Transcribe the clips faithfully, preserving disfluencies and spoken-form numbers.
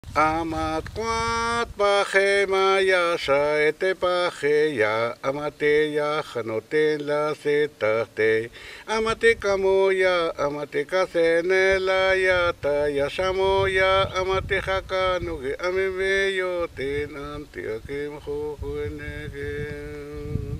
Amat kuat paje maya shaete paje ya amate ya janote la setate amate kamoya amate kasene la ya ta ya shamoya amate hakanuge amebe yo tenante akem jojuenege.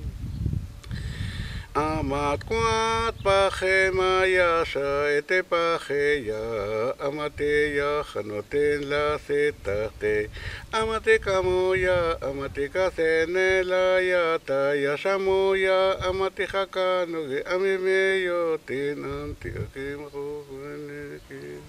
Amat kuat paje maya shaete paje ya amate ya janote la setate amate kamoya amate kasene la ya ta ya shamoya amate hakano ge ameme yo tenante akem jojuenege.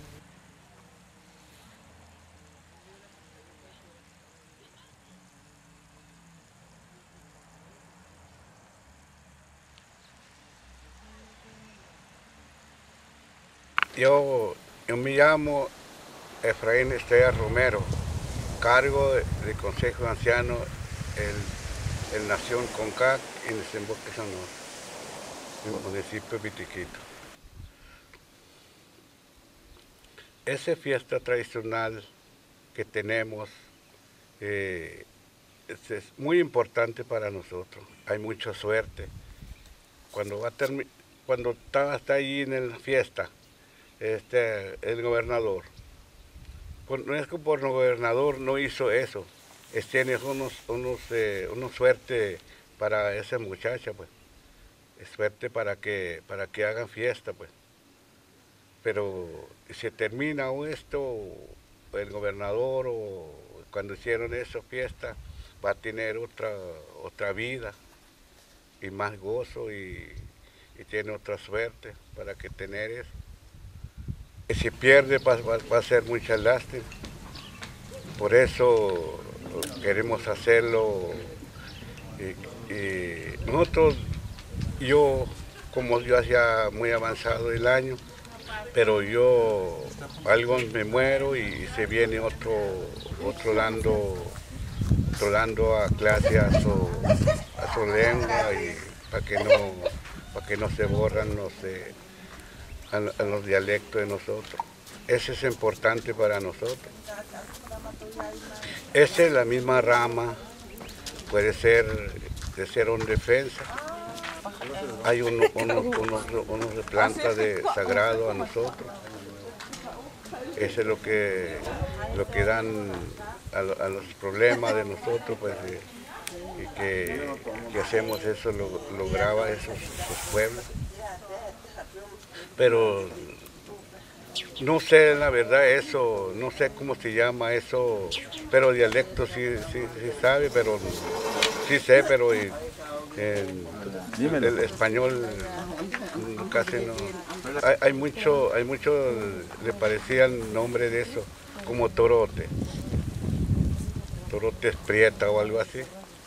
Yo, yo me llamo Efraín Estrella Romero, cargo de, de Consejo de Ancianos el, el Nación Concac y Desemboque Sonora, en el municipio de Vitiquito. Esa fiesta tradicional que tenemos eh, es, es muy importante para nosotros. Hay mucha suerte. Cuando, va a cuando está, está ahí en la fiesta, este, el gobernador, no es que por el gobernador no hizo eso, es tiene unos, unos, eh, unos suerte para esa muchacha, pues, es suerte para que, para que hagan fiesta, pues. Pero si termina esto, el gobernador o cuando hicieron esa fiesta, va a tener otra, otra vida y más gozo y, y tiene otra suerte para que tener eso. Y si pierde va, va, va a ser mucha lástima. Por eso queremos hacerlo y, y nosotros, yo, como yo hacía muy avanzado el año, pero yo algo me muero y se viene otro, otro dando, otro dando a clase a su, a su lengua y para que no, para que no se borran los, eh, a, a los dialectos de nosotros. Eso es importante para nosotros. Esa es la misma rama, puede ser de ser una defensa. Hay unos uno, uno, uno de plantas de sagrado a nosotros. Eso es lo que, lo que dan a, a los problemas de nosotros, pues, y, y que, que hacemos eso, lo, lo graba esos, esos pueblos. Pero no sé la verdad eso, no sé cómo se llama eso, pero dialecto sí, sí, sí sabe, pero sí sé, pero el, el, el español casi no. Hay, hay mucho, hay mucho, le parecía el nombre de eso, como torote. Torote es prieta o algo así.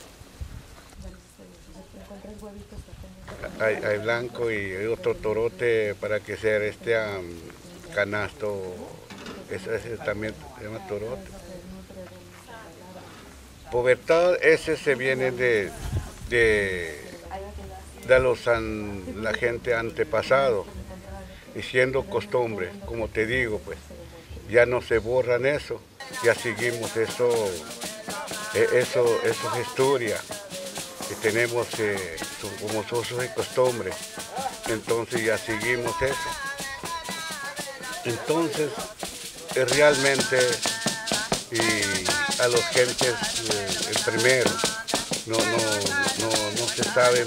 Hay, hay blanco y hay otro torote para que sea este um, canasto, ese, ese también se llama torote. Pubertad, ese se viene de, de, de los an, la gente antepasado, y siendo costumbre, como te digo, pues, ya no se borran eso, ya seguimos eso, eso, eso es historia, que tenemos eh, como usos y costumbres, entonces ya seguimos eso. Entonces, eh, realmente, y a los gentes, eh, el primero, no, no, no, no se sabe,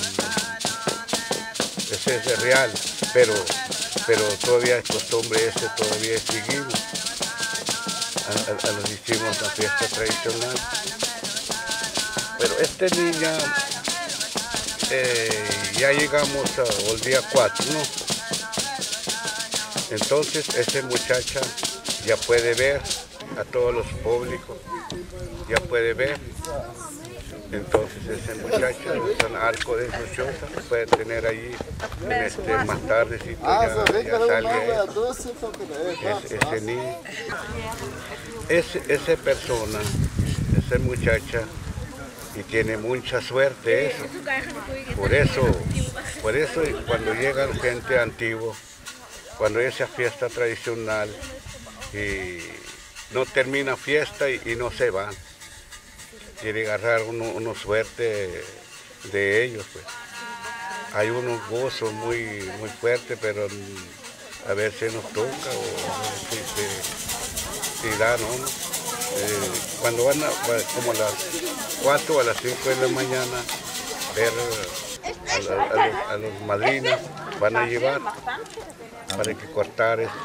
ese es real, pero, pero todavía es costumbre, ese todavía seguimos, a, a, a los hicimos la fiesta tradicional. Pero esta niña, eh, ya llegamos al día cuatro, ¿no? Entonces esa muchacha ya puede ver a todos los públicos, ya puede ver. Entonces esa muchacha, un arco de su choza, puede tener allí, en este, más tarde, si ya, ya sale ese, ese niño. Ese, esa persona, esa muchacha, y tiene mucha suerte eso. Por eso, por eso cuando llega gente antigua, cuando esa fiesta tradicional y no termina fiesta y, y no se van. Quiere agarrar uno, uno suerte de ellos, pues. Hay unos gozos muy, muy fuertes, pero a veces nos toca o si, si, si da, ¿no? Eh, cuando van a, como a las cuatro o a las cinco de la mañana, ver a, la, a, los, a los madrinas, van a llevar para que cortar eso.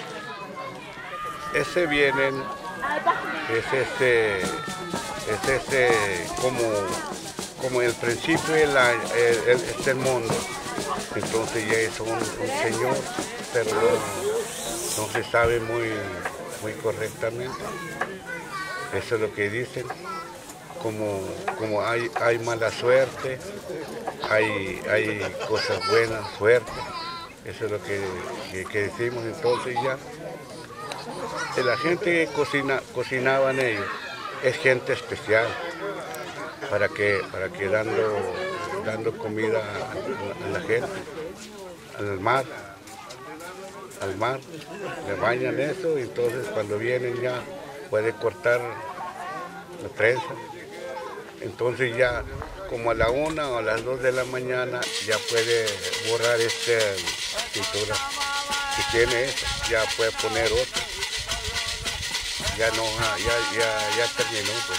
Ese vienen, es este, es este como, como el principio del año, el, el, es el mundo. Entonces ya es un, un señor, pero no, no se sabe muy, muy correctamente. Eso es lo que dicen. Como, como hay, hay mala suerte, hay, hay cosas buenas, suerte. Eso es lo que, que, que decimos. Entonces ya, la gente que cocina, cocinaban ellos, es gente especial, para que, para que dando, dando comida a, a la gente, al mar, al mar, le bañan eso y entonces cuando vienen ya puede cortar la trenza. Entonces ya como a la una o a las dos de la mañana ya puede borrar esta pintura. Si tiene eso, ya puede poner otra. Ya no, ya, ya, ya terminó, pues.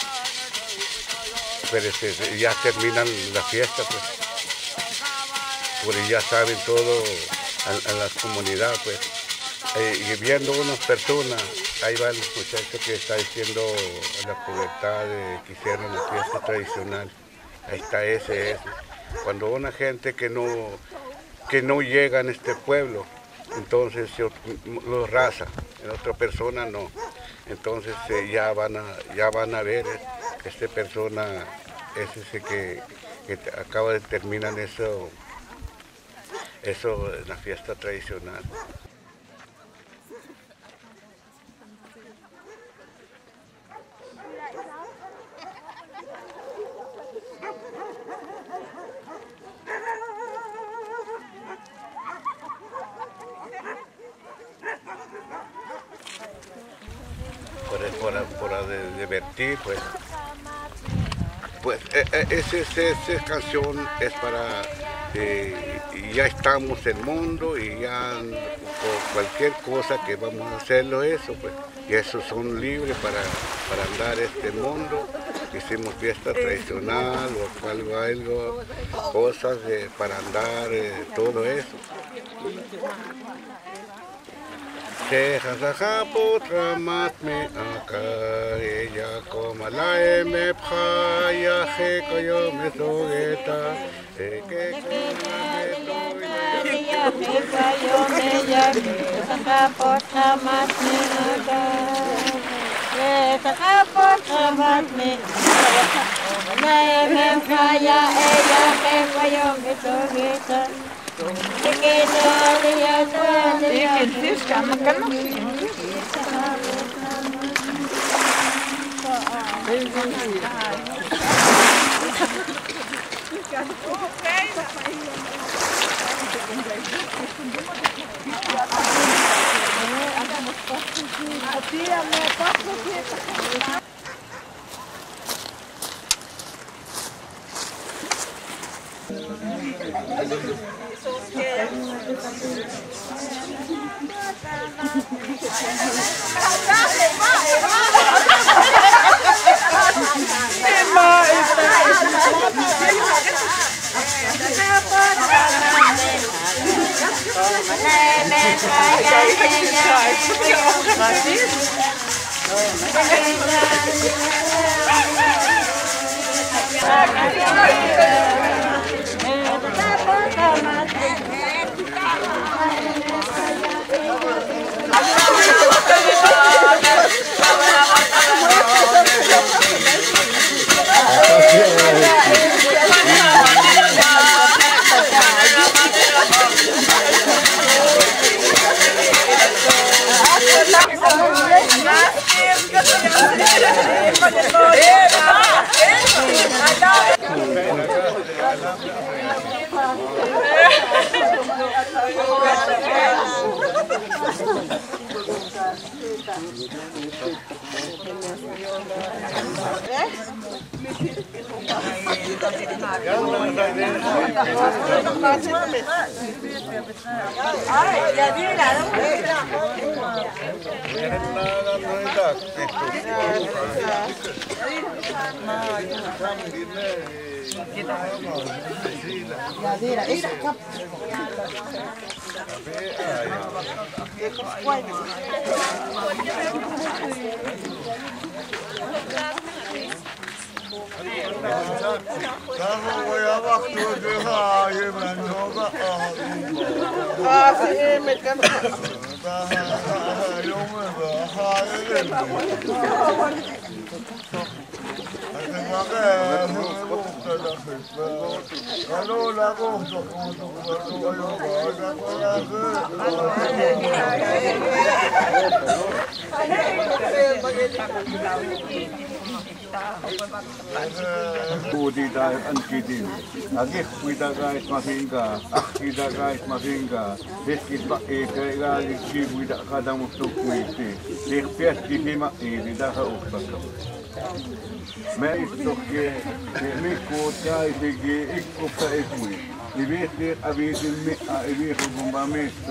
Pero este, ya terminan la fiesta, pues. Porque ya saben todo a, a la comunidad, pues. Eh, y viendo unas personas, ahí va el muchacho que está diciendo la pubertad de que hicieron la fiesta tradicional. Ahí está ese, ese. Cuando una gente que no, que no llega en este pueblo, entonces los raza, en otra persona no. Entonces eh, ya van a, ya van a ver eh, esta persona, es ese que, que acaba de terminar eso, eso en la fiesta tradicional. Por, por, por divertir, pues. Pues esa, esa, esa canción es para, eh, ya estamos en el mundo y ya por cualquier cosa que vamos a hacerlo eso, pues. Y esos son libres para, para andar este mundo. Hicimos fiesta tradicional o algo, algo cosas eh, para andar, eh, todo eso. Shehazaha putra matme aka ella como la me phaya he koyo me sogeta e que con la me koyo me ya shehazaha putra matme aka shehazaha putra matme la me phaya ella he koyo me sogeta. Kita an kitin, agi kita guys masinga, ah kita guys masinga, deskit pak eka gali ki kita kadang mustuk kuiti, dekpias kihima ini dah uktak. मैं इस तो के में कोटा इसे एक कोटा इसमें इवेंट के अभी दिन में अभी हुकुमा में तो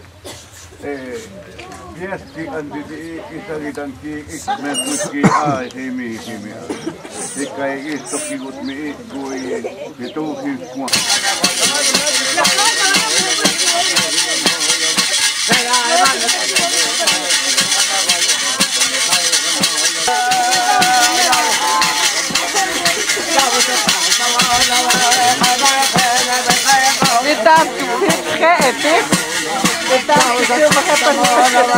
यस की अंदर इस अगितन की एक में कुछ की आ है में ही में एक का इस तो की गुट में एक कोई ये तो की कुआं Kita kayak epic. Kita itu pakai penuh.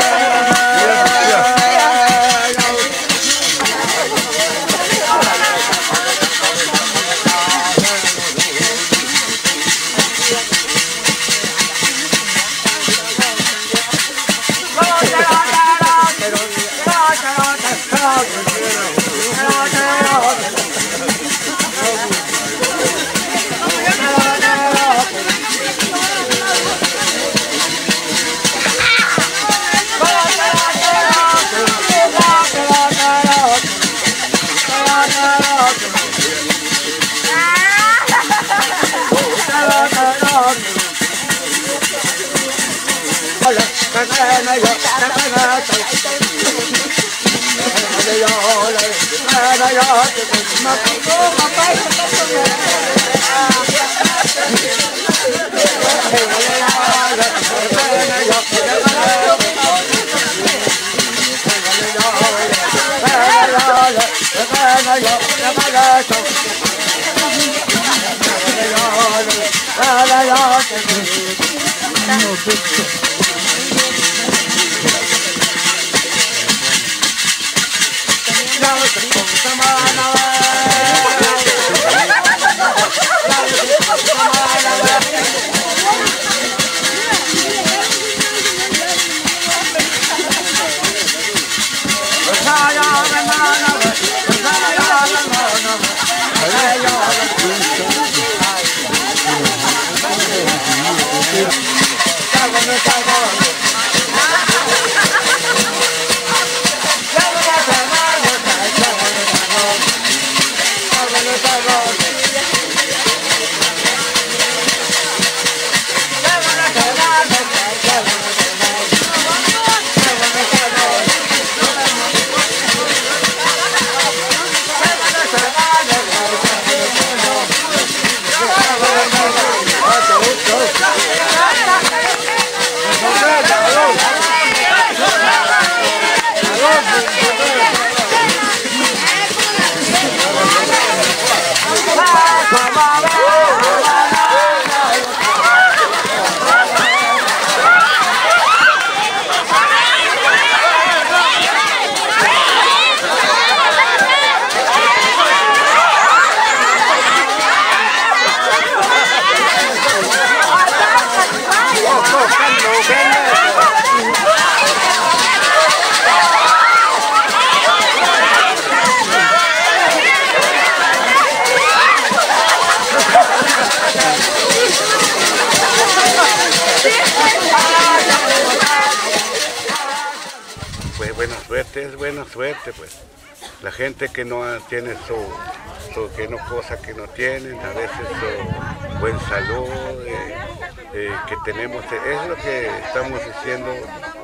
suerte, es buena suerte, pues. La gente que no tiene su, su que no cosa que no tienen, a veces su buen salud, eh, eh, que tenemos, es lo que estamos diciendo,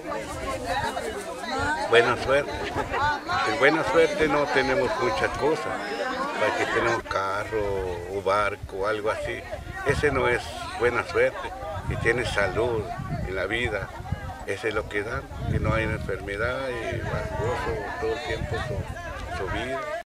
buena suerte. En buena suerte no tenemos muchas cosas, para que tenemos carro o barco o algo así, ese no es buena suerte, y tiene salud en la vida. Eso es lo que dan, que no hay enfermedad y gozo todo el tiempo su, su vida.